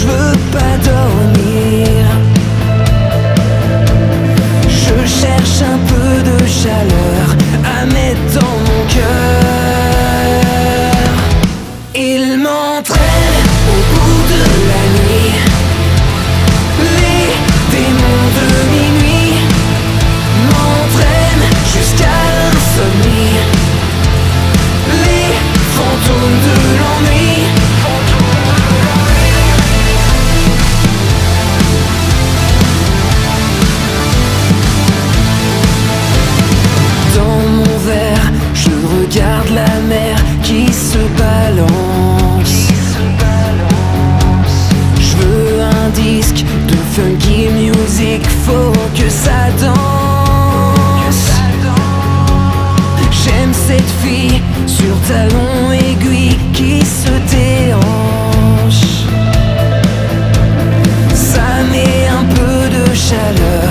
je veux pas dormir. Je cherche un peu de chaleur à mettre dans mon cœur. Il m'entraîne au bout de la nuit. Les démons de minuit m'entraînent jusqu'à l'insomnie. Les fantômes de l'ennui. Dans mon verre, je regarde la mer qui se balance. Je veux un disque de funky music, faut que ça danse. J'aime cette fille sur talons aiguilles qui se déhanche. Ça met un peu de chaleur